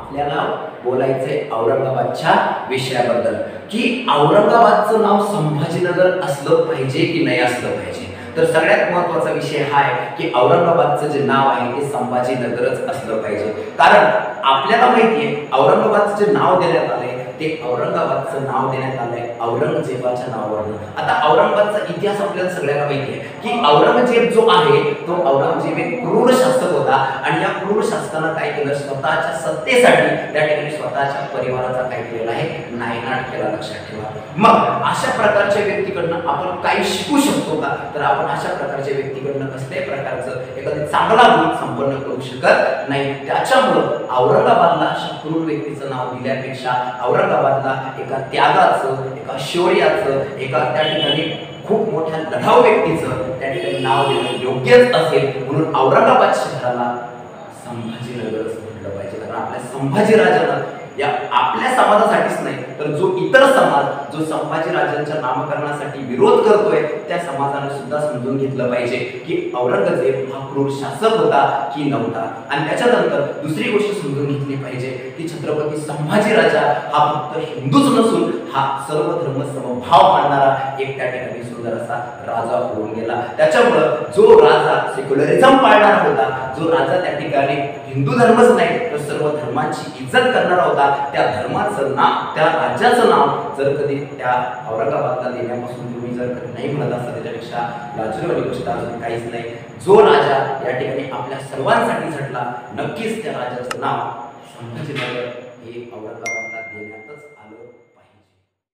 आपल्याला बोलायचंय औरंगाबादच्या विषयाबद्दल की औरंगाबादचं नाव संभाजीनगर असलं पाहिजे की नाही असलं पाहिजे। तर सगळ्यात महत्त्वाचा विषय हा आहे की औरंगाबादचं जे नाव आहे ते संभाजीनगरच असलं पाहिजे। कारण आपल्याला माहिती आहे औरंगाबादचं जे नाव देण्यात आलंय ते औरंगाबादचं नाव देण्यात आलंय औरंगजेबाच्या नावावरून। आता औरंगाबादचा इतिहास आपल्याला सगळ्यांना माहिती आहे की औरंगजेब जो आहे तो औरंगजेब एक क्रूर शासक होता आणि या क्रूर शासकानं काय केलं, स्वतःच्या सत्तेसाठी त्या ठिकाणी स्वतःच्या परिवाराचा काय केलेला आहे, नायनाट केला। लक्षात ठेवा। मग अशा प्रकारच्या व्यक्तीकडनं आपण काही शिकू शकतो का? तर आपण अशा प्रकारच्या व्यक्तीकडनं कसल्याही प्रकारचं एखादी चांगला गुण संपन्न करू शकत नाही। त्याच्यामुळं औरंगाबादला अशा क्रूर व्यक्तीचं नाव दिल्यापेक्षा औरंगाबादला एका त्यागाचं, एका शौर्याचं, एका त्या ठिकाणी खूप मोठ्या लढाऊ व्यक्तीचं त्या ठिकाणी नाव देणं योग्यच असेल। म्हणून औरंगाबाद शहराला संभाजीनगरच म्हटलं पाहिजे। कारण आपल्या संभाजीराजानं या आपल्या समाजासाठीच नाही तर जो इतर समाज जो संभाजीराजांच्या नामकरणासाठी विरोध करतोय त्या समाजाने सुद्धा समजून घेतलं पाहिजे की औरंगजेब हा क्रूर शासक होता की नव्हता। आणि त्याच्यानंतर दुसरी गोष्ट समजून घेतली पाहिजे की छत्रपती संभाजीराजा हा फक्त हिंदूच नसून हा सर्व धर्म समभाव मानणारा एक त्या ठिकाणी सुंदर असा राजा होऊन गेला। त्याच्यामुळं जो राजा सेक्युलरिझम पाळणारा होता, जो राजा त्या ठिकाणी हिंदू धर्मच नाही तर सर्व धर्मांची इज्जत करणारा होता, त्या धर्माचं नाव, त्या राज्याचं नाव जर कधी त्या औरंगाबादला देण्यापासून तुम्ही जर कधी नाही म्हणत असाल त्याच्यापेक्षा लाजवाली गोष्ट अजून काहीच नाही। जो राजा या ठिकाणी आपल्या सर्वांसाठी झटला नक्कीच त्या राजाचं नाव संभाजीनगर हे औरंगाबाद